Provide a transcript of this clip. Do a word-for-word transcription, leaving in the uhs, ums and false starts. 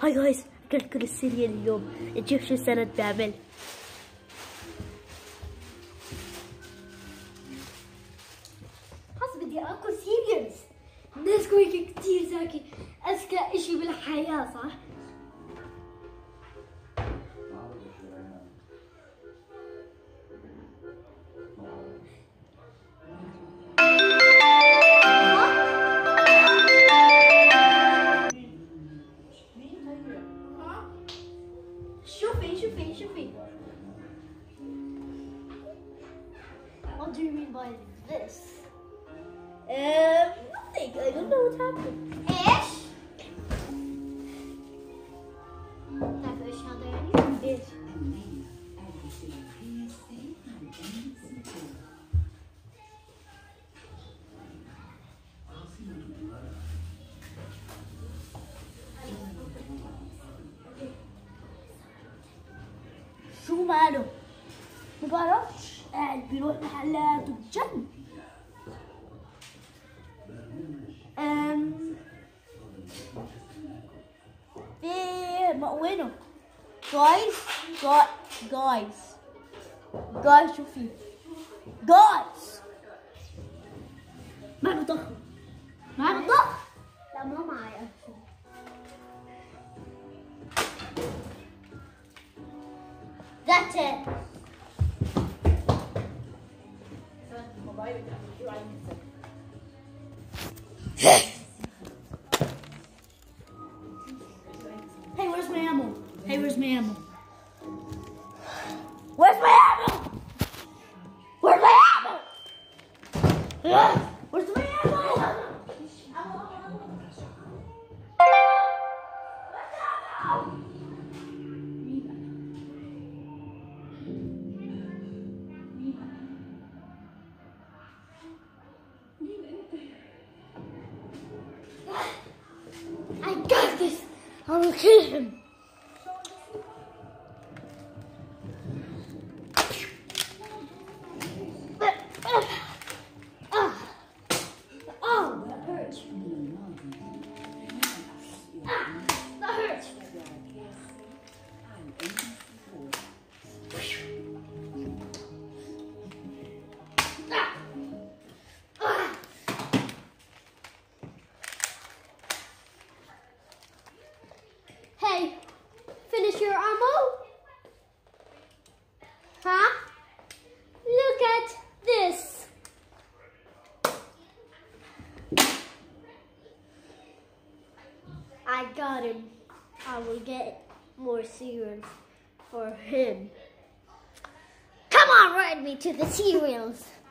هاي جايز، أكلت كل السيريال اليوم. نشوف شو السند بيعمل. بس بدي آكل سيريالز. نسكويك كتير ذكي، أذكى إشي بالحياة صح؟ شوفي شوفي شوفي. What do you mean by this? Um, nothing. I don't know what happened. إيش؟ تعرف إيش هذا يعني؟ إيش؟ شو ماله؟ ما بعرفش، قاعد بيروح محلات وبجن. أم في ما وينه؟ جايز جايز جايز شوفي جايز. ما بضخ ما بضخ. لا ما معي أكشن. That's it. Hey, where's my ammo? Hey, where's my ammo? Where's my ammo? Where's my ammo? Where's my ammo? I got this. I will kill him. Hey, finish your ammo? Huh? Look at this. I got him. I will get more cereals for him. Come on, ride me to the cereals.